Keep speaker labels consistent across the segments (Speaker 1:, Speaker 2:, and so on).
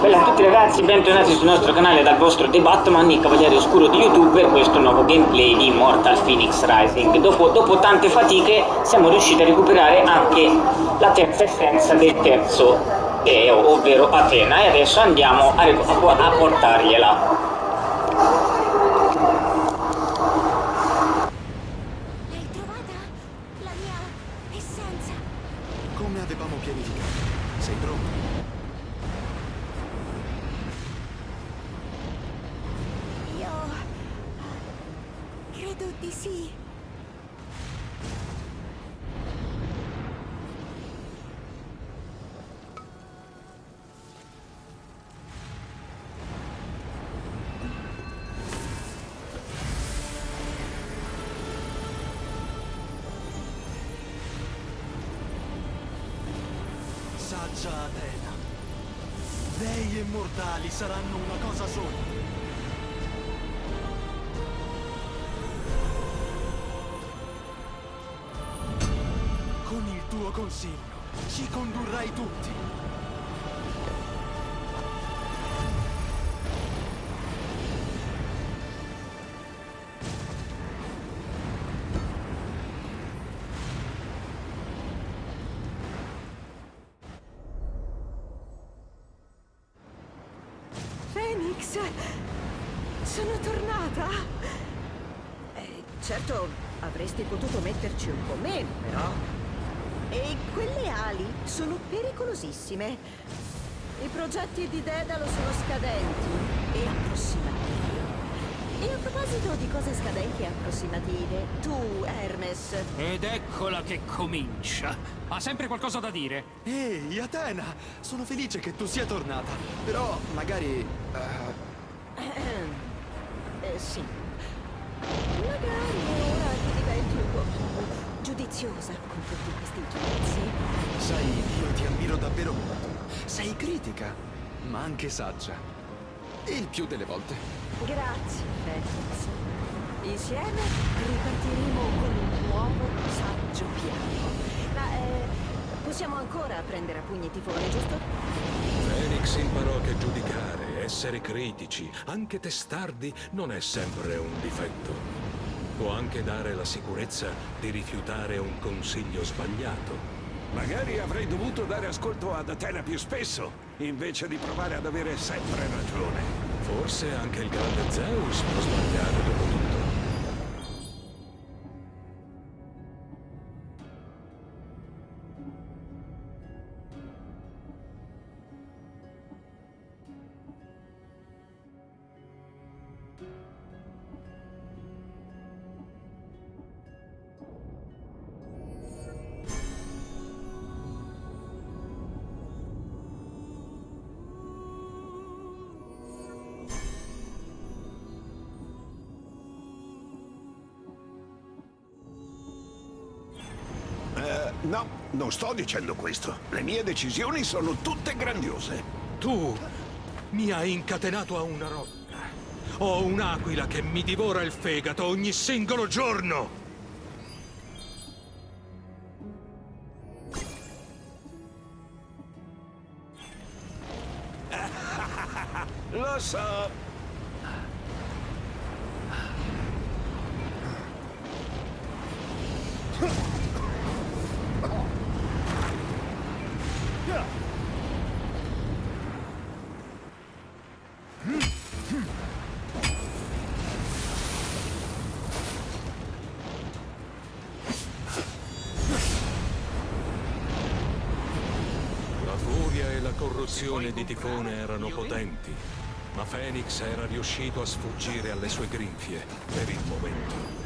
Speaker 1: Bella a tutti ragazzi, bentornati sul nostro canale dal vostro The Batman, il Cavaliere Oscuro di YouTube, per questo nuovo gameplay di Immortal Phoenix Rising. Dopo tante fatiche siamo riusciti a recuperare anche la terza essenza del terzo deo, ovvero Atena, e adesso andiamo a portargliela.
Speaker 2: L'hai trovata? La mia essenza?
Speaker 3: Come avevamo pianificato. Sei pronto?
Speaker 2: Io credo di sì.
Speaker 3: Saggia Atena. Dei e mortali saranno una cosa sola. Con il tuo consiglio ci condurrai tutti.
Speaker 2: Phoenix, sono tornata.
Speaker 4: Certo, avresti potuto metterci un po' meno, però. E quelle ali sono pericolosissime. I progetti di Dedalo sono scadenti e approssimativi. E a proposito di cose scadenti e approssimative, tu, Hermes...
Speaker 5: Ed eccola che comincia. Ha sempre qualcosa da dire.
Speaker 3: Ehi, Atena! Sono felice che tu sia tornata. Però, magari...
Speaker 4: sì. Magari ora ti diventi un po' più giudiziosa con tutti questi giudizi.
Speaker 3: Sai, io ti ammiro davvero molto. Sei critica, ma anche saggia. Il più delle volte.
Speaker 4: Grazie, Phoenix. Insieme ripartiremo con un nuovo, saggio piano. Ma possiamo ancora prendere a pugni Tifone, giusto?
Speaker 6: Phoenix imparò che giudicare, essere critici, anche testardi, non è sempre un difetto. Può anche dare la sicurezza di rifiutare un consiglio sbagliato.
Speaker 7: Magari avrei dovuto dare ascolto ad Atena più spesso, invece di provare ad avere sempre ragione.
Speaker 6: Forse anche il grande Zeus può sbagliare dopo tutto.
Speaker 7: No, non sto dicendo questo. Le mie decisioni sono tutte grandiose.
Speaker 6: Tu mi hai incatenato a una rotta. Ho un'aquila che mi divora il fegato ogni singolo giorno.
Speaker 7: Lo so.
Speaker 6: La furia e la corruzione di Tifone erano potenti, ma Phoenix era riuscito a sfuggire alle sue grinfie per il momento.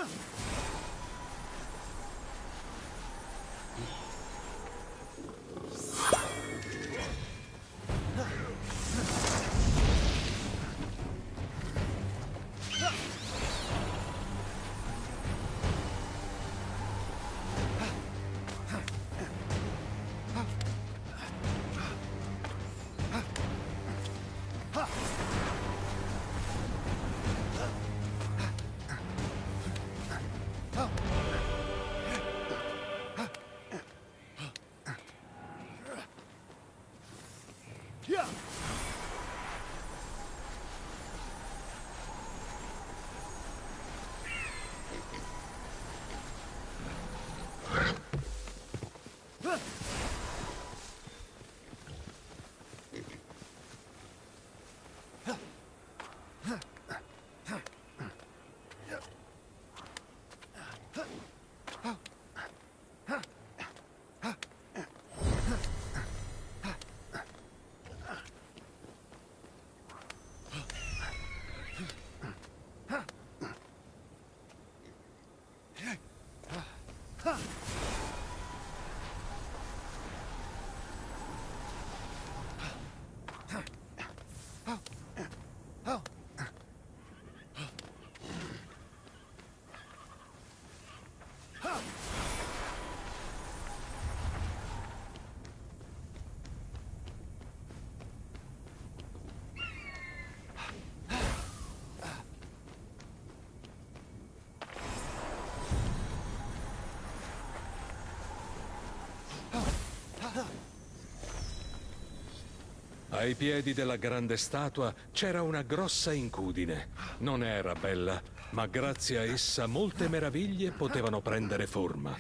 Speaker 6: Ai piedi della grande statua c'era una grossa incudine. Non era bella, ma grazie a essa molte meraviglie potevano prendere forma.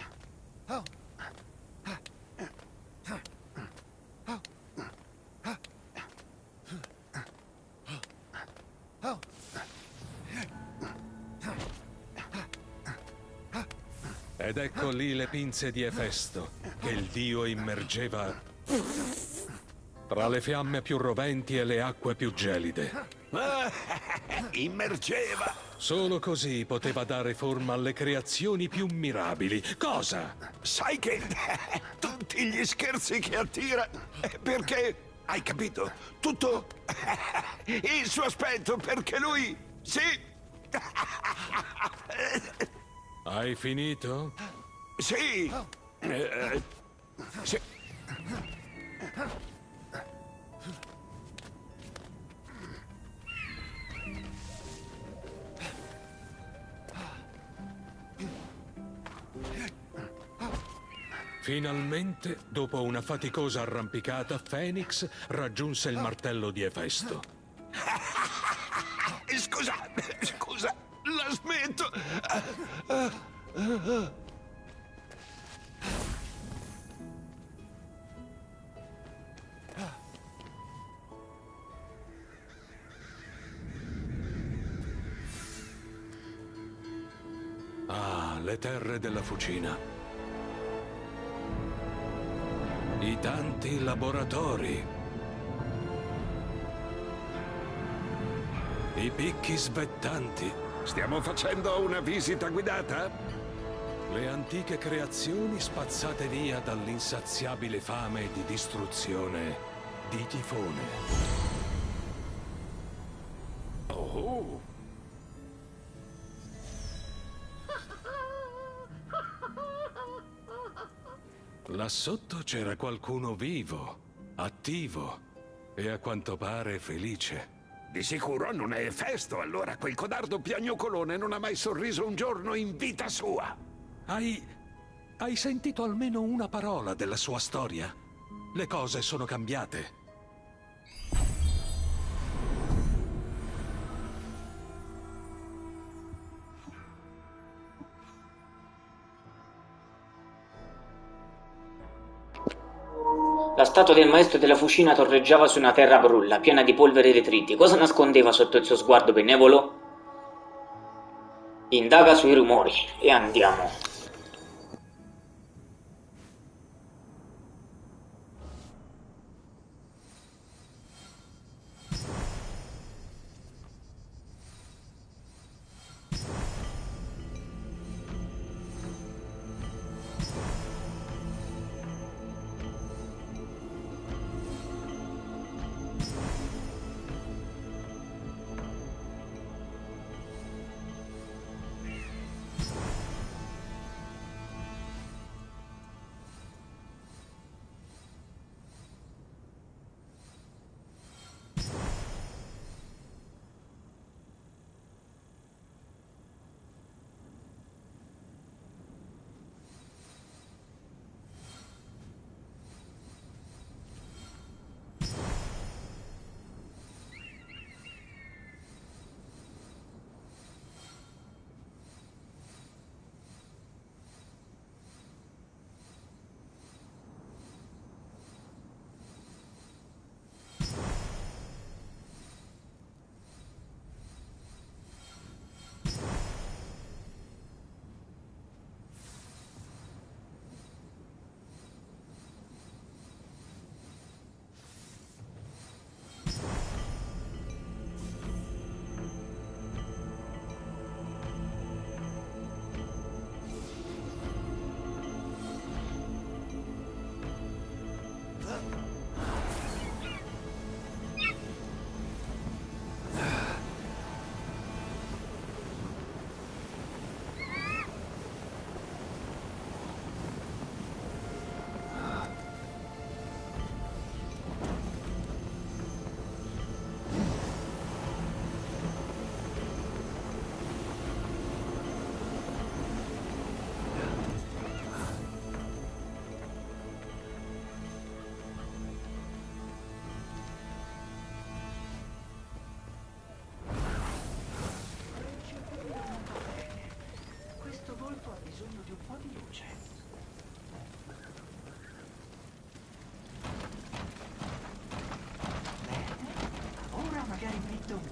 Speaker 6: Ed ecco lì le pinze di Efesto, che il dio immergeva tra le fiamme più roventi e le acque più gelide.
Speaker 7: Immergeva!
Speaker 6: Solo così poteva dare forma alle creazioni più mirabili. Cosa?
Speaker 7: Sai che tutti gli scherzi che attira è perché, hai capito? Tutto il suo aspetto, perché lui, sì.
Speaker 6: Hai finito?
Speaker 7: Sì. Sì.
Speaker 6: Finalmente, dopo una faticosa arrampicata, Phoenix raggiunse il martello di Efesto.
Speaker 7: Scusa, la smetto.
Speaker 6: Ah, le terre della fucina. I tanti laboratori. I picchi svettanti.
Speaker 7: Stiamo facendo una visita guidata?
Speaker 6: Le antiche creazioni spazzate via dall'insaziabile fame di distruzione di Tifone.
Speaker 7: Oh.
Speaker 6: Là sotto c'era qualcuno vivo, attivo e a quanto pare felice.
Speaker 7: Di sicuro non è Efesto, allora quel codardo piagnucolone non ha mai sorriso un giorno in vita sua.
Speaker 6: Hai sentito almeno una parola della sua storia? Le cose sono cambiate.
Speaker 1: La statua del maestro della fucina torreggiava su una terra brulla, piena di polvere e detriti. Cosa nascondeva sotto il suo sguardo benevolo? Indaga sui rumori e andiamo.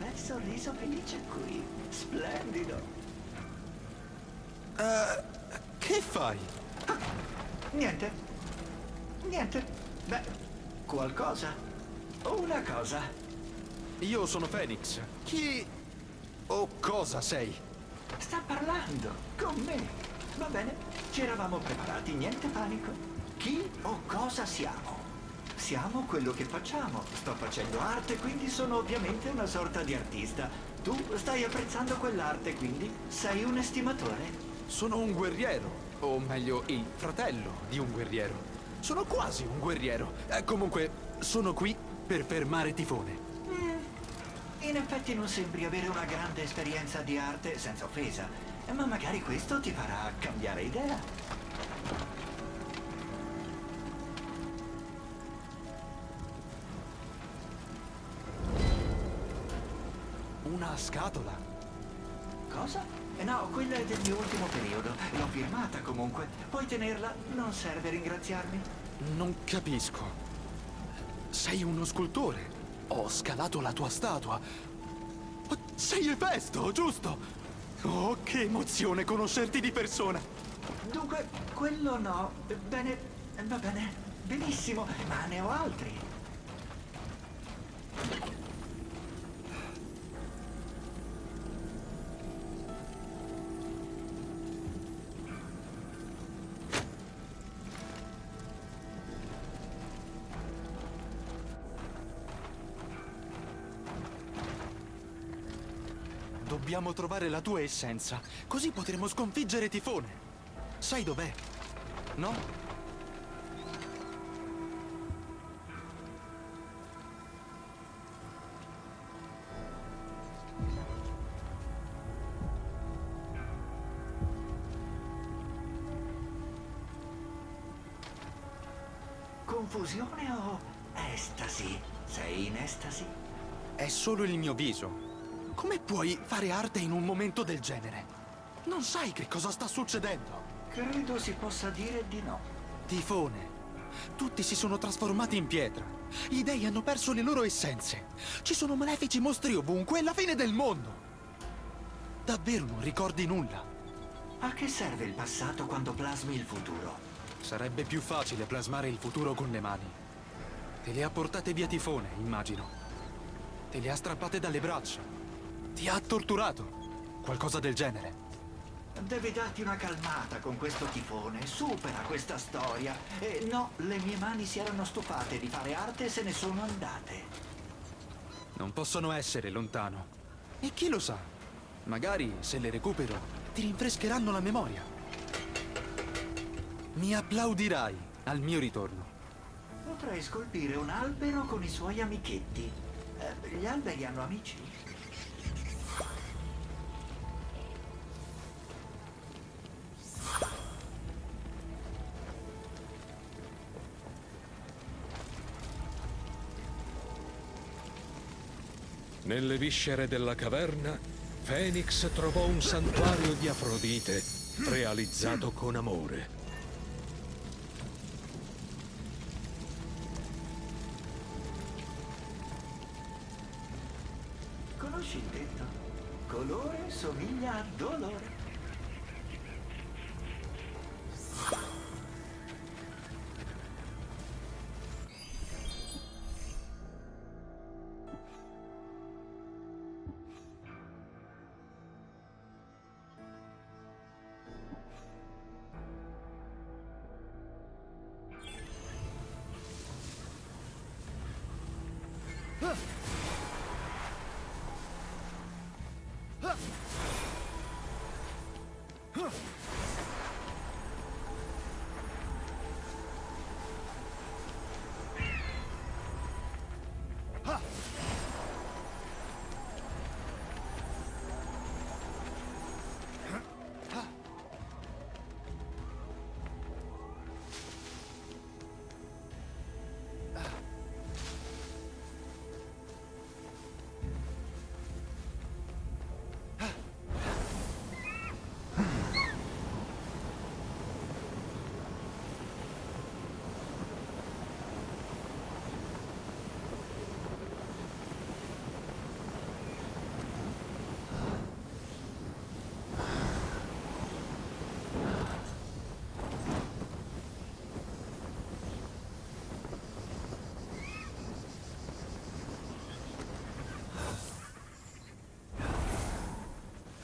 Speaker 8: bel sorriso felice qui. Splendido.
Speaker 3: Che fai?
Speaker 8: Niente. Niente. Beh, qualcosa. Una cosa.
Speaker 3: Io sono Phoenix. Chi o cosa sei?
Speaker 8: Sta parlando con me. Va bene, ci eravamo preparati, niente panico. Chi o cosa siamo? Siamo quello che facciamo. Sto facendo arte, quindi sono ovviamente una sorta di artista. Tu stai apprezzando quell'arte, quindi sei un estimatore.
Speaker 3: Sono un guerriero, o meglio, il fratello di un guerriero. Sono quasi un guerriero. Comunque, sono qui per fermare Tifone.
Speaker 8: In effetti non sembri avere una grande esperienza di arte, senza offesa, ma magari questo ti farà cambiare idea.
Speaker 3: Una scatola?
Speaker 8: Cosa? No, quella è del mio ultimo periodo. L'ho firmata comunque. Puoi tenerla, non serve ringraziarmi.
Speaker 3: Non capisco. Sei uno scultore. Ho scalato la tua statua. Oh, sei Efesto, giusto? Oh, che emozione conoscerti di persona.
Speaker 8: Dunque, quello no. Bene, va bene. Benissimo, ma ne ho altri.
Speaker 3: Dobbiamo trovare la tua essenza, così potremo sconfiggere Tifone. Sai dov'è? No?
Speaker 8: Confusione o estasi? Sei in estasi?
Speaker 3: È solo il mio viso. Come puoi fare arte in un momento del genere? Non sai che cosa sta succedendo?
Speaker 8: Credo si possa dire di no.
Speaker 3: Tifone. Tutti si sono trasformati in pietra. Gli dei hanno perso le loro essenze. Ci sono malefici mostri ovunque, è la fine del mondo. Davvero non ricordi nulla?
Speaker 8: A che serve il passato quando plasmi il futuro?
Speaker 3: Sarebbe più facile plasmare il futuro con le mani. Te le ha portate via Tifone, immagino. Te le ha strappate dalle braccia. Ti ha torturato. Qualcosa del genere.
Speaker 8: Devi darti una calmata con questo Tifone. Supera questa storia. E no, le mie mani si erano stufate di fare arte e se ne sono andate.
Speaker 3: Non possono essere lontano. E chi lo sa? Magari, se le recupero, ti rinfrescheranno la memoria. Mi applaudirai al mio ritorno.
Speaker 8: Potrei scolpire un albero con i suoi amichetti. Gli alberi hanno amici?
Speaker 6: Nelle viscere della caverna, Phoenix trovò un santuario di Afrodite, realizzato con amore.
Speaker 8: Conosci il detto? Colore somiglia a dolore.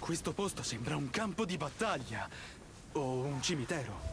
Speaker 3: Questo posto sembra un campo di battaglia o un cimitero.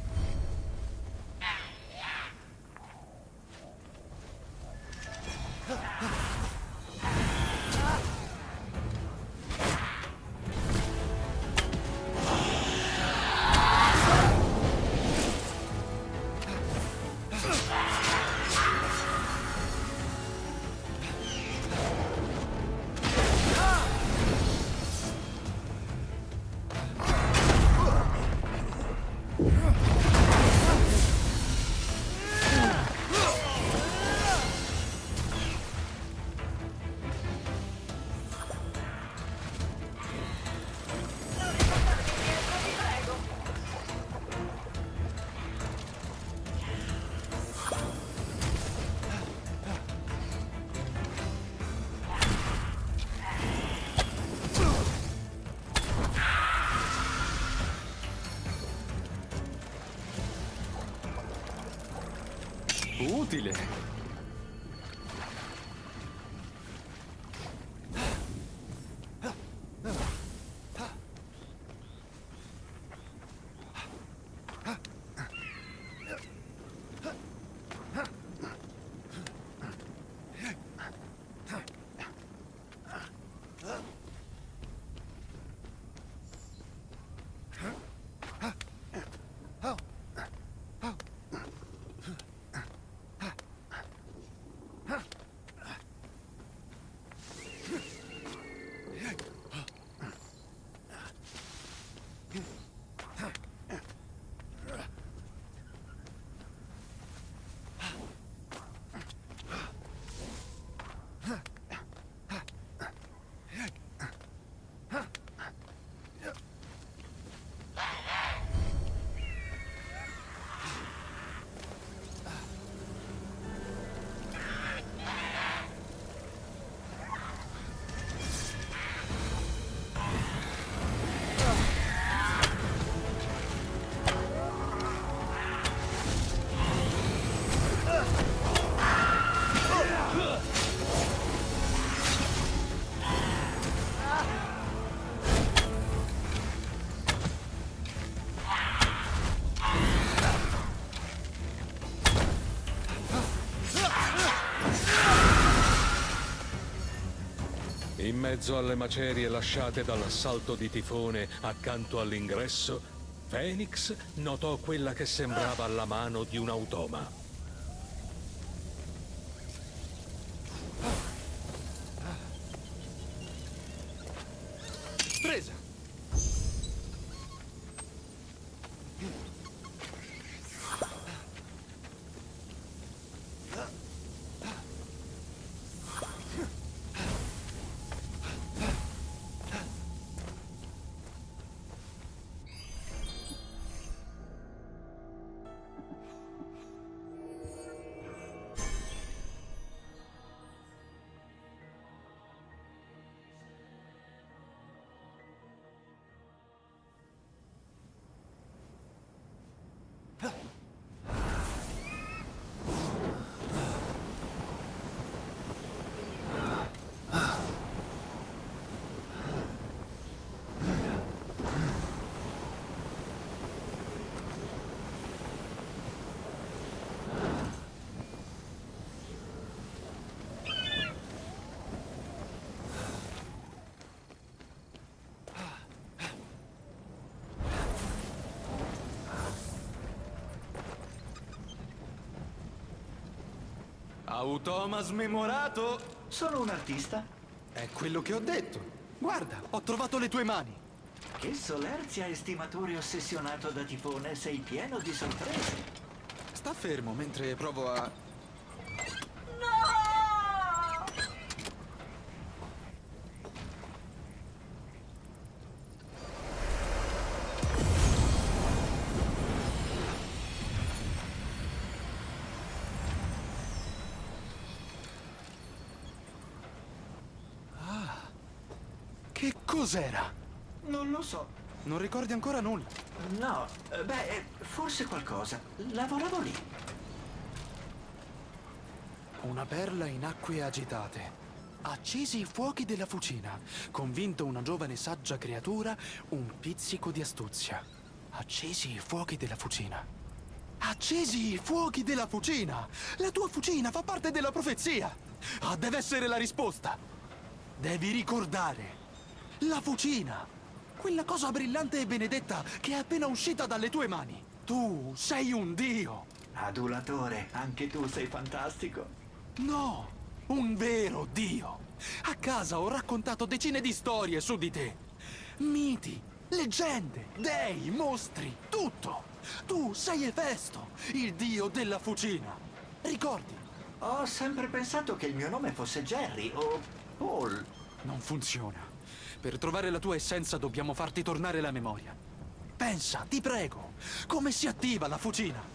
Speaker 3: Utile.
Speaker 6: In mezzo alle macerie lasciate dall'assalto di Tifone accanto all'ingresso, Phoenix notò quella che sembrava la mano di un automa.
Speaker 3: Presa! Automa smemorato!
Speaker 8: Sono un artista.
Speaker 3: È quello che ho detto. Guarda, ho trovato le tue mani.
Speaker 8: Che solerzia, estimatore ossessionato da Tifone, sei pieno di sorprese.
Speaker 3: Sta fermo mentre provo a... Che cos'era?
Speaker 8: Non lo so.
Speaker 3: Non ricordi ancora nulla?
Speaker 8: No, forse qualcosa. Lavoravo lì.
Speaker 3: Una perla in acque agitate. Accesi i fuochi della fucina, convinto una giovane saggia creatura, un pizzico di astuzia. Accesi i fuochi della fucina. Accesi i fuochi della fucina! La tua fucina fa parte della profezia! Ah, deve essere la risposta! Devi ricordare! La fucina! Quella cosa brillante e benedetta che è appena uscita dalle tue mani! Tu sei un dio!
Speaker 8: Adulatore, anche tu sei fantastico.
Speaker 3: No! Un vero dio! A casa ho raccontato decine di storie su di te! Miti, leggende, dei, mostri, tutto! Tu sei Efesto, il dio della fucina! Ricordi?
Speaker 8: Ho sempre pensato che il mio nome fosse Jerry o Paul.
Speaker 3: Non funziona. Per trovare la tua essenza dobbiamo farti tornare la memoria. Pensa, ti prego, come si attiva la fucina?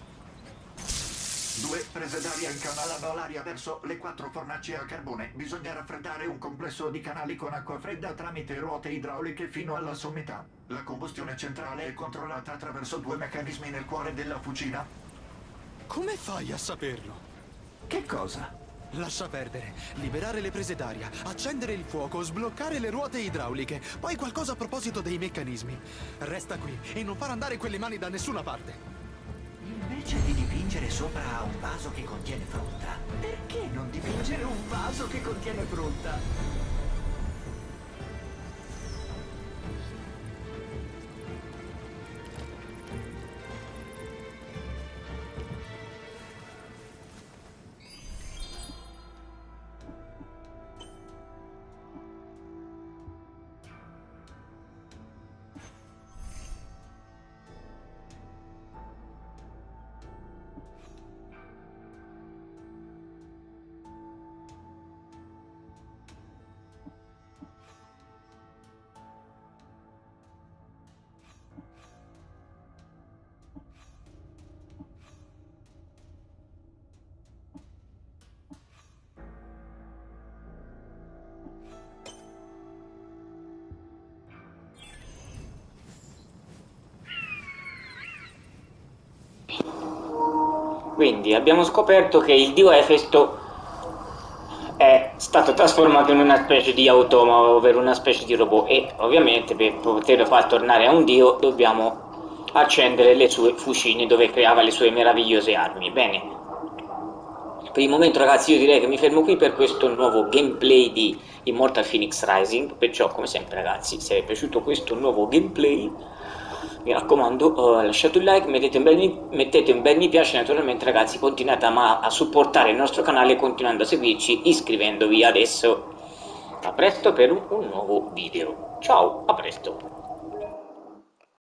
Speaker 8: 2 prese d'aria incanalano l'aria verso le 4 fornaci a carbone. Bisogna raffreddare un complesso di canali con acqua fredda tramite ruote idrauliche fino alla sommità. La combustione centrale è controllata attraverso 2 meccanismi nel cuore della fucina.
Speaker 3: Come fai a saperlo?
Speaker 8: Che cosa?
Speaker 3: Lascia perdere. Liberare le prese d'aria, accendere il fuoco, sbloccare le ruote idrauliche. Poi qualcosa a proposito dei meccanismi. Resta qui e non far andare quelle mani da nessuna parte.
Speaker 8: Invece di dipingere sopra un vaso che contiene frutta, perché non dipingere un vaso che contiene frutta?
Speaker 1: Quindi abbiamo scoperto che il dio Efesto è stato trasformato in una specie di automa, ovvero una specie di robot, e ovviamente per poterlo far tornare a un dio dobbiamo accendere le sue fucine dove creava le sue meravigliose armi. Bene, per il momento ragazzi io direi che mi fermo qui per questo nuovo gameplay di Immortal Phoenix Rising, perciò come sempre ragazzi, se vi è piaciuto questo nuovo gameplay mi raccomando, lasciate un like, mettete un bel mi piace, naturalmente ragazzi continuate a supportare il nostro canale continuando a seguirci iscrivendovi adesso. A presto per un nuovo video. Ciao, a presto.